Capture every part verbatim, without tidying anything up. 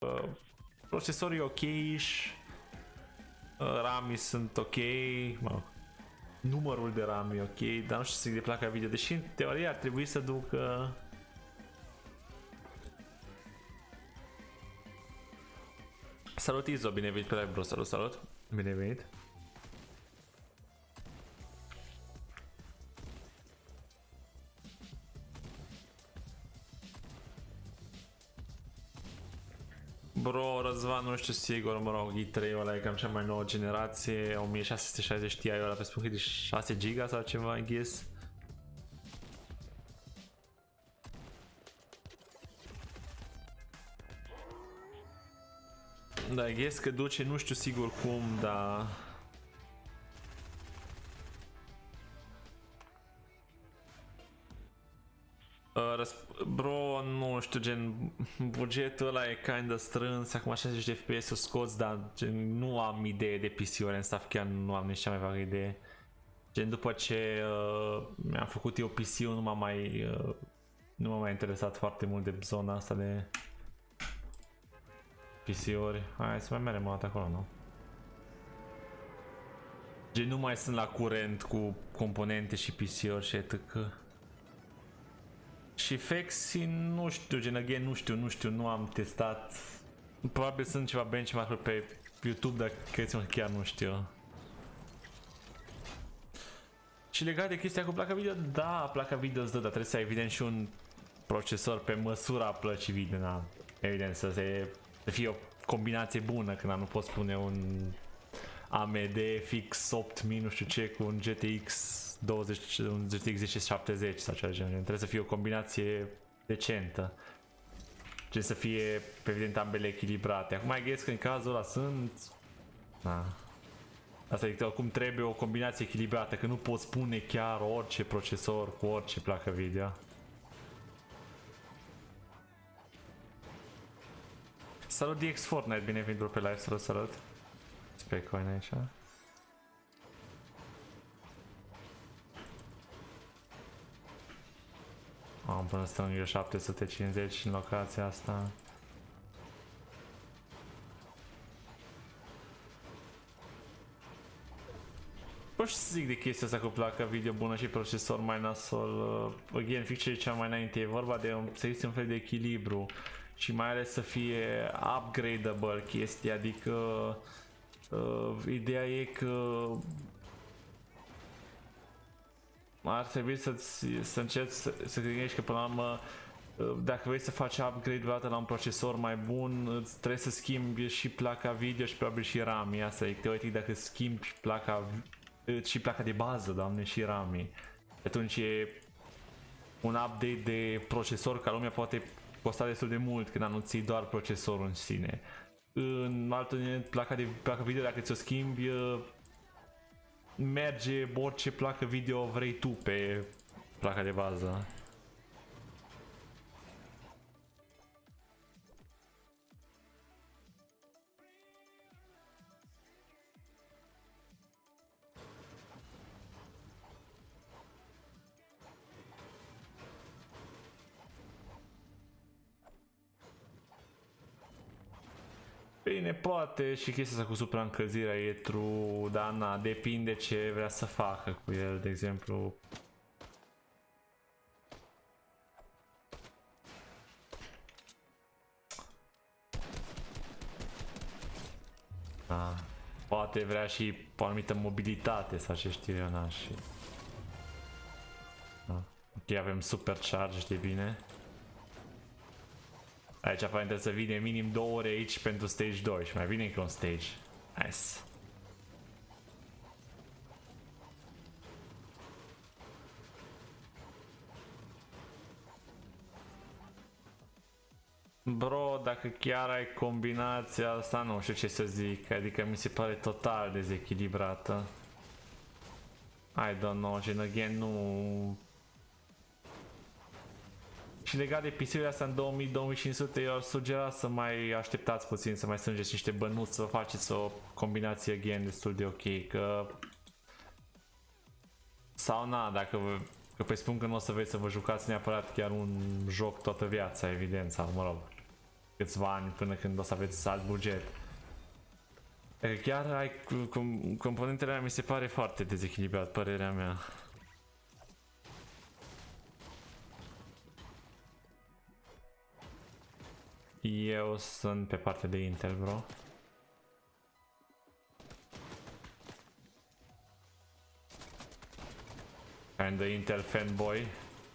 Uh, procesorii ok-ish, uh, RAM-ii sunt ok, mă, numărul de RAM e ok, dar nu știu să de placa video, deși în teorie ar trebui să ducă... Salut Izo, bine venit pe live bro, salut, salut, bine venit. Bro, Răzvan, nu știu sigur, mă rog, i trei ăla e cam cea mai nouă generație, o mie șase sute șaizeci Ti ăla pe spun că de șase giga sau ceva, I guess. Da, I guess că duce, nu știu sigur cum, dar... Uh, bro, nu știu, gen, bugetul ăla e kinda strâns, acum șaizeci de F P S-uri scoți, dar gen, nu am idee de P C-uri în staff, chiar nu am nici cea mai vagă idee. Gen, după ce uh, mi-am făcut eu P C-ul, nu m-a mai, uh, nu m-a mai interesat foarte mult de zona asta de P C-uri. Hai să mai mergem o dată acolo, nu? Gen, nu mai sunt la curent cu componente și P C-uri și et cetera. Și Fexi, nu știu, gen, again, nu știu, nu știu, nu am testat. Probabil sunt ceva benchmark pe YouTube, dar credeți-mă că chiar nu știu. Și legat de chestia cu placa video, da, placa video îți dă, dar trebuie să ai evident și un procesor pe măsura plăcii video, da. Evident, să, se, să fie o combinație bună, când nu poți pune un A M D F X opt mii, nu știu ce, cu un G T X douăzeci, un G T X zece șaptezeci sau ceva de genul. Trebuie să fie o combinație decentă. Gen să fie, evident, ambele echilibrate. Acum ai găsit că în cazul ăla sunt... Da. Asta e că oricum trebuie o combinație echilibrată, că nu poți pune chiar orice procesor cu orice placă video. Salut D X Fortnite, bine venit pe live, salut, salut. Spec coin aici. Am până strâng eu șapte sute cincizeci în locația asta. Pot să zic de chestia asta cu placa video bună și procesor mai nasol. Uh, again, fix ce ziceam mai înainte, e vorba de un, să existe un fel de echilibru și mai ales să fie upgradable chestia, adică uh, ideea e că ar trebui să, să încerci să, să te gândești că până la urmă dacă vrei să faci upgrade odată la un procesor mai bun, îți trebuie să schimbi și placa video și probabil și RAM. Asta e teoretic, dacă schimbi placa și placa de bază, doamne, și RAM. Atunci e un update de procesor ca lumea poate costa destul de mult când nu ții doar procesorul în sine. În altă placa de placa video, dacă ți-o schimbi, merge orice placă video vrei tu pe placa de bază. Bine, poate și chestia asta cu supraîncălzirea e true, dar na, depinde ce vrea să facă cu el, de exemplu. Da, poate vrea și o anumită mobilitate sau ce știu eu, na, și... Da. Ok, avem supercharge, știi bine. Aici aparent să vine minim două ore aici pentru stage doi și mai vine încă un stage. Nice. Bro, dacă chiar ai combinația asta, nu știu ce să zic, adică mi se pare total dezechilibrată. I don't know, gen again, nu... Și legat de P C-urile astea în două mii - două mii cinci sute, eu ar sugera să mai așteptați puțin, să mai strângeți niște bănuți, să faceți o combinație again destul de ok, că... Sau na, dacă vă... Că presupun că nu o să vreți să vă jucați neapărat chiar un joc toată viața, evident, sau mă rog. câțiva ani până când o să aveți alt buget. Chiar ai com componentele alea mi se pare foarte dezechilibrat, părerea mea. Eu sunt pe partea de Intel, bro. And the Intel fanboy.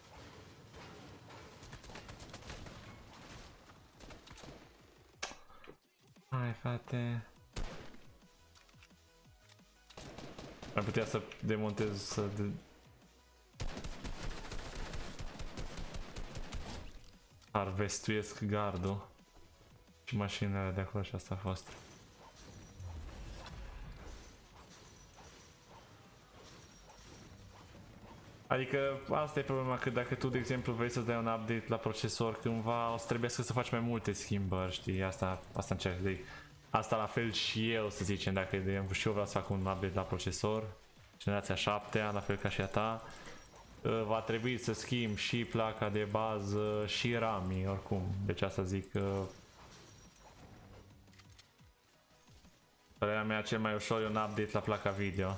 Hai, frate. Ar putea să demontez, să de... harvestuiesc gardul și mașinile de acolo și asta a fost. Adică asta e problema, că dacă tu de exemplu vrei să-ți dai un update la procesor cândva o să trebuiască să faci mai multe schimbări, știi? Asta, asta încerc să zic. Asta la fel și eu, să zicem, dacă și eu vreau să fac un update la procesor, generația șapte, la fel ca și a ta, va trebui să schimb și placa de bază și RAM-ii, oricum. Deci asta zic că părerea mea cel mai ușor e un update la placa video.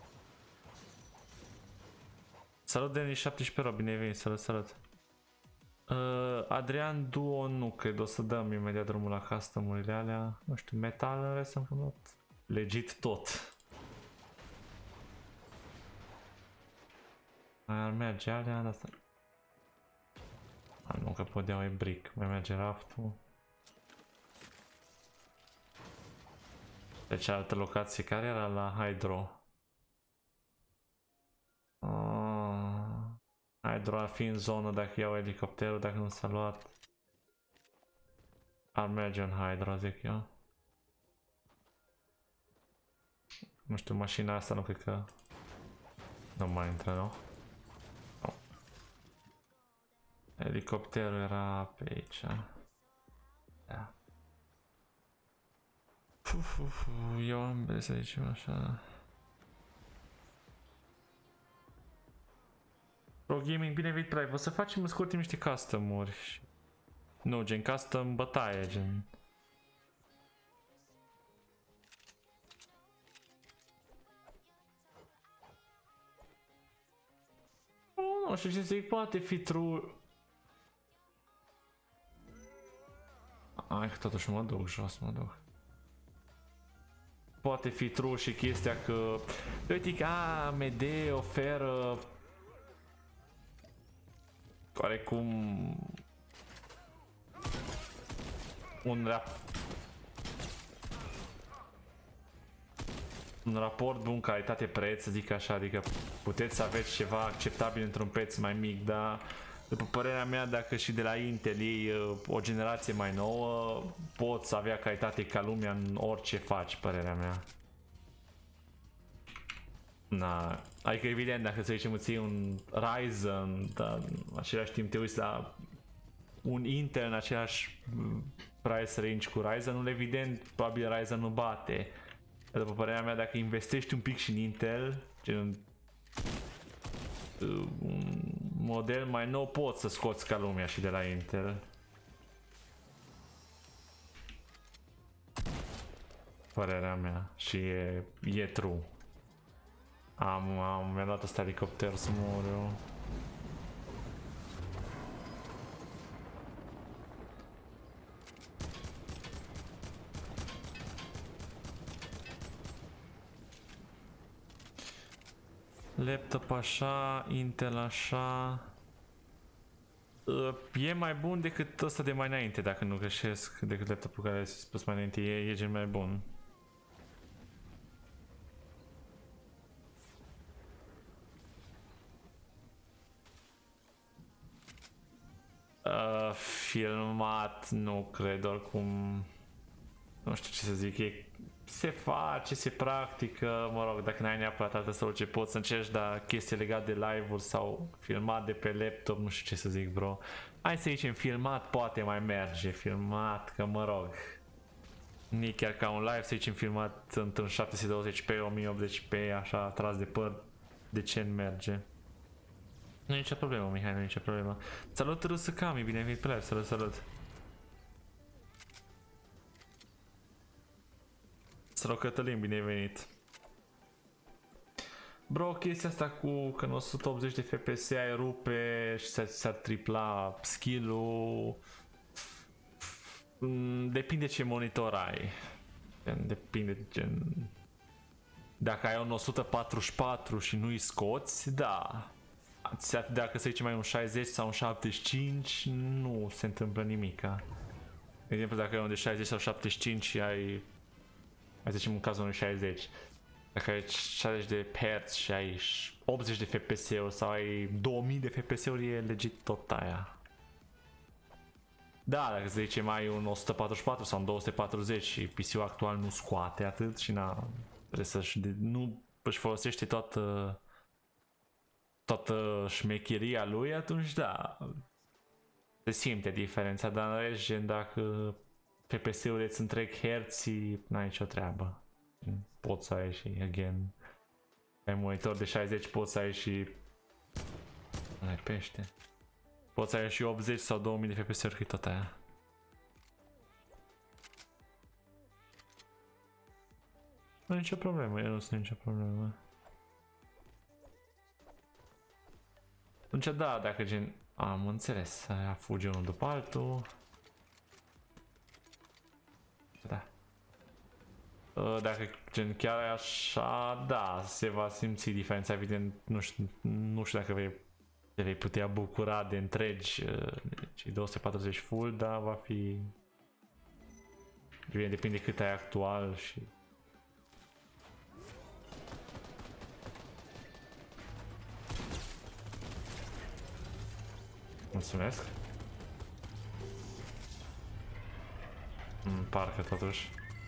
Salut Denis șaptesprezece ro, bine ai venit, salut, salut. Uh, Adrian Duo nu cred, o să dăm imediat drumul la custom-urile alea. Nu știu, metal în rest am făcut legit tot. Mai ar merge alea, dar asta... A, nu că pot dea brick, mai merge raftul. De cealaltă locație, care era la Hydro? Uh, Hydro ar fi în zonă dacă iau elicopterul, dacă nu s-a luat. Ar merge în Hydro, zic eu. Nu știu, mașina asta nu cred că... Nu mai intră, nu? No. Elicopterul era pe aici. Da. Uf, uf, eu am să zicem așa. Pro Gaming, bine venit Prime. O să facem în scurt timp niște custom-uri. Nu, gen custom bătaie, gen. Oh, nu știu ce să zic, poate fi true. Ai, că totuși mă duc jos, mă duc. Poate fi true și chestia că... Uite că A M D oferă... Oarecum... Un rap... Un raport bun calitate-preț, să zic așa, adică puteți să aveți ceva acceptabil într-un preț mai mic, dar după părerea mea, dacă și de la Intel iei o generație mai nouă, poți avea calitate ca lumea în orice faci, părerea mea. Na, adică evident, dacă să zicem îți iei un Ryzen, dar în același timp te uiți la un Intel în același price range cu Ryzen-ul, evident, probabil Ryzen nu bate. Dar după părerea mea, dacă investești un pic și în Intel, gen un, un model mai nou, poți să scoți ca lumea și de la Intel. Părerea mea și e, e true. Am, am, mi-a luat ăsta elicopter să mor eu. Laptop așa, Intel așa. E mai bun decât ăsta de mai înainte, dacă nu greșesc, decât laptopul care ai spus mai înainte, e, e gen mai bun. Uh, filmat, nu cred, oricum, nu știu ce să zic, e, se face, se practică, mă rog, dacă n-ai neapărat altă soluție, poți să încerci, dar chestii legate de live-uri sau filmat de pe laptop, nu știu ce să zic, bro. Hai să zicem, filmat poate mai merge, filmat, că mă rog, nici chiar ca un live, să zicem, filmat într-un șapte sute douăzeci p, o mie optzeci p, așa, tras de păr, decent merge. Nu e nicio problemă, Mihai, nu e nicio problemă. Salut, Rusă Cami, bine ai venit pe live, salut, salut. Salut Cătălin, bine ai venit. Bro, chestia asta cu când o sută optzeci de F P S ai rupe și s-ar tripla skill-ul, depinde ce monitor ai. Depinde gen... Dacă ai un o sută patruzeci și patru și nu-i scoți, da. Dacă să zicem mai un șaizeci sau un șaptezeci și cinci, nu se întâmplă nimica. De exemplu, dacă ai unul de șaizeci sau șaptezeci și cinci și ai, hai să zicem în cazul unui șaizeci, dacă ai șaizeci de herți și ai optzeci de F P S-uri sau ai două mii de F P S-uri, e legit tot aia. Da, dacă să zicem ai un o sută patruzeci și patru sau un două sute patruzeci și P C-ul actual nu scoate atât și na, trebuie să-și, nu își folosește toată toată șmecheria lui, atunci da, se simte diferența, dar în rest, gen, dacă F P S-urile îți întreg herții, n-ai nicio treabă. Poți să ai și, again, ai monitor de șaizeci, poți să ai și... Ai pește. Poți să ai și optzeci sau două mii de F P S-uri, că e tot aia. Nu e nicio problemă, eu nu sunt nicio problemă. Atunci da, dacă gen... Am înțeles, aia fuge unul după altul. Da. Dacă gen chiar e așa, da, se va simți diferența, evident, nu știu, nu știu dacă vei, te vei putea bucura de întregi cei două sute patruzeci full, dar va fi... Bine, depinde cât ai actual și... Mulțumesc. Mm, parcă totuși.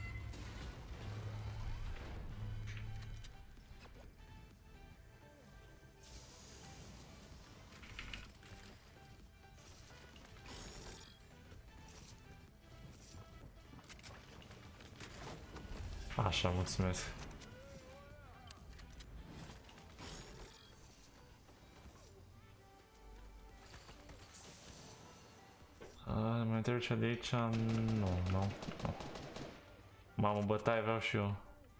Așa, mulțumesc. Mă întreb ce de aici, nu, nu, nu. Mamă, bătaie vreau și eu.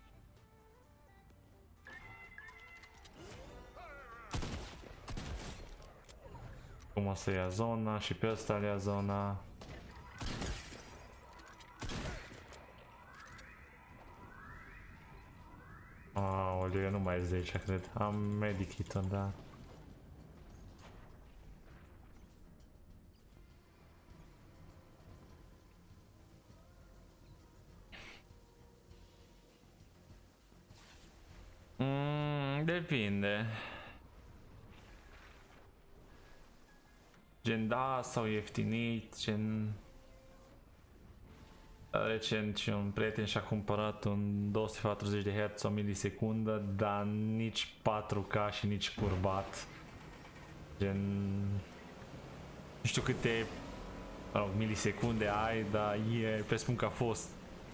Cum o să ia zona și pe ăsta ia zona. Aoleu, eu nu mai zic aici, cred. Am medikit-ul, da. Depinde. Gen da sau ieftinit, gen... Recent și un prieten și-a cumpărat un două sute patruzeci de herți o milisecundă, dar nici patru K și nici curbat. Gen... Nu știu câte mă rog, milisecunde ai, dar e, presupun că a fost...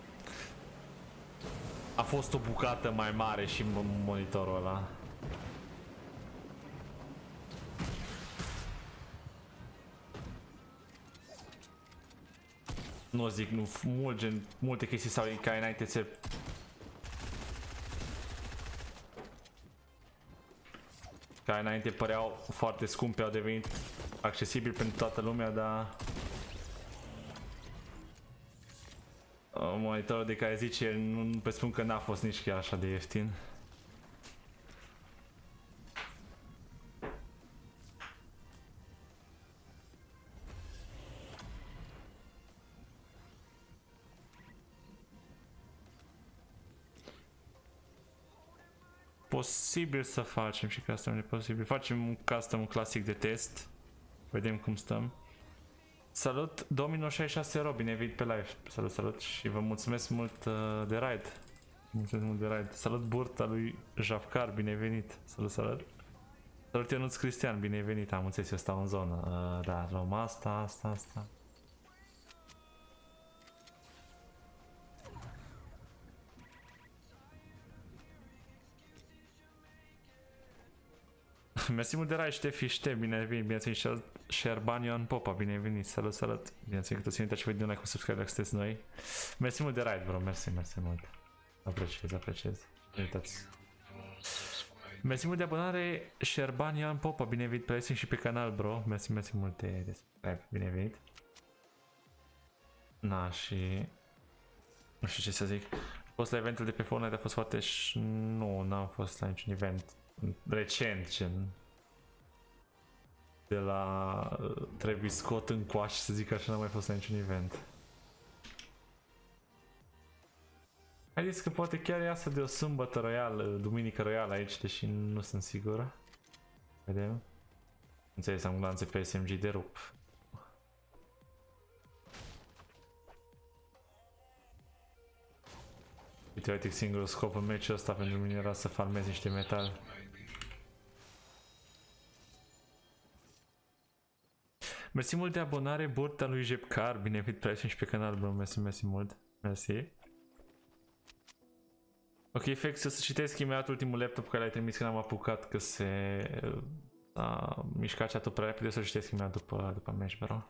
A fost o bucată mai mare și monitorul ăla. Nu zic, nu, mult, gen, multe chestii sau ca înainte se... Ca înainte păreau foarte scumpe, au devenit accesibili pentru toată lumea, dar... Monitorul de care zice, nu presupun că n-a fost nici chiar așa de ieftin. Posibil să facem și custom e posibil. Facem un custom clasic de test. Vedem cum stăm. Salut Domino șaizeci și șase Ro, bine venit pe live. Salut, salut și vă mulțumesc mult uh, de raid. Mulțumesc mult de raid. Salut Burta lui Javcar, bine venit. Salut, salut. Salut Ionuț Cristian, bine venit. Am înțeles, eu stau în zonă. Uh, da, luăm asta, asta, asta. Mersi mult de rai, Ștefi, Ște, bine venit, bine ați venit, Sherbanion Popa, bine venit, salut, salut, bine ați venit, că toți uitați și vă dăm like cu subscribe dacă sunteți noi. Mersi mult de rai, bro, mersi, mersi mult. Apreciez, apreciez. Uitați. Mersi mult de abonare, Șerban Ioan Popa, bine venit pe Racing și pe canal, bro. Mersi, mersi multe de subscribe, bine venit. Na, și... Nu știu ce să zic. A fost la eventul de pe Fortnite, a fost foarte... Ș... Nu, n-am fost la niciun event. Recent, gen... De la Travis Scott încoace, să zic așa, n-am mai fost la niciun event. Haideți că poate chiar iasă de o sâmbătă royală, duminică royală aici, deși nu sunt sigur. Vedem. Înțeles, am glanțe pe S M G de rup. Teoretic singurul scop în meciul ăsta pentru mine era să farmez niște metal. Mersi mult de abonare, burta lui Jepcar, bine venit pe și pe canal, bro, mersi, mersi mult, mersi. Ok, Fex, o să citesc imediat ultimul laptop care l-ai trimis, că n-am apucat, că se a mișcat chat-ul prea repede, o să citesc imediat după, după meci, bro.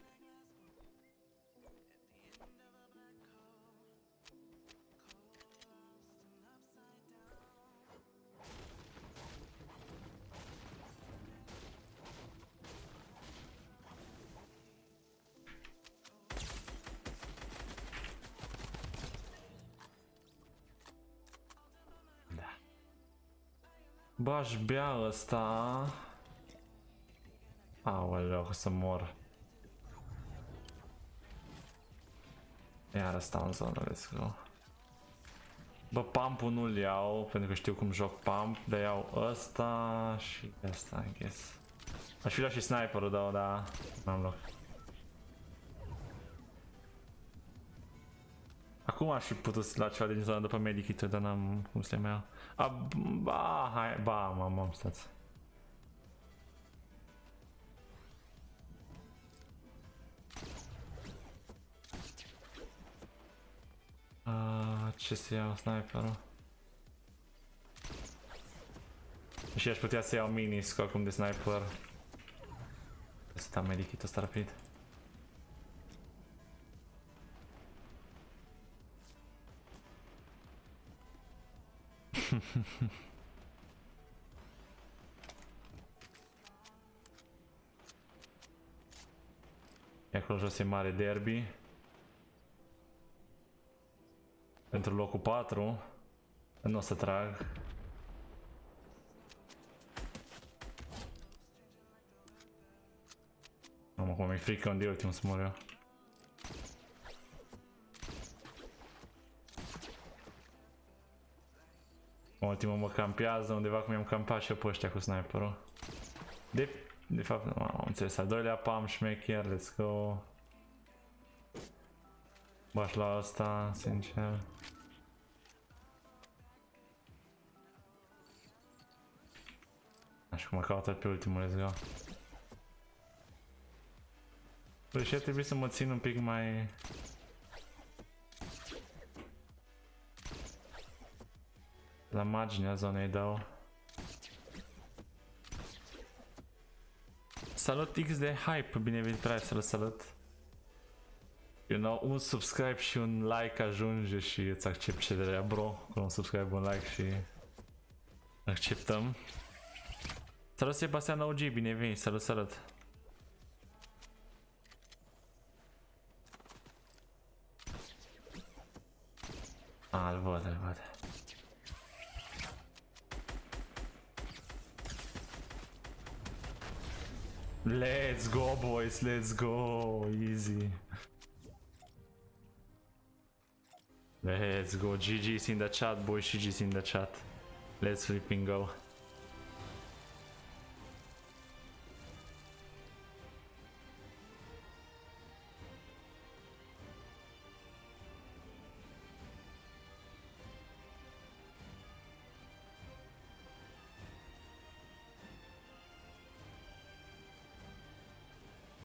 Bă, aș bea ăsta... Aoleu, o să mor. Iar ăsta în zonă, let's go. Bă, pump-ul nu-l iau, pentru că știu cum joc pump, dar iau ăsta și ăsta, I guess. Aș fi luat și sniperul, da, da, n-am loc. Acum aș fi putut să la ceva din zona după medikit, dar n-am cum să le mai iau. A, ba, hai, ba, m-am, m-am, stați. A, ce să iau sniperul? Și aș putea să iau mini-scope acum de sniper. Să dau medikit ăsta rapid. E acolo jos e mare derby. Pentru locul patru. Nu o să trag. Mamă, cum mi-e frică unde e ultimul să mor eu. Ultimul mă campează undeva cum i-am campat și eu pe ăștia cu sniperul. De, de fapt, nu am înțeles. Al doilea pump șmecher, let's go. Baș la asta, sincer. Așa cum mă caută pe ultimul, let's go. Băi, și ar trebui să mă țin un pic mai... La marginea zonei dau. Salut X de Hype, bine venit pe salut, salut. You know, un subscribe și un like ajunge și îți accept cererea, bro. Cu un subscribe, un like și acceptăm. Salut Sebastian O G, bine venit, salut, salut. Ah, îl văd, îl văd. Let's go, boys, let's go, easy. Let's go, G G's in the chat, boys, G G's in the chat. Let's flipping go.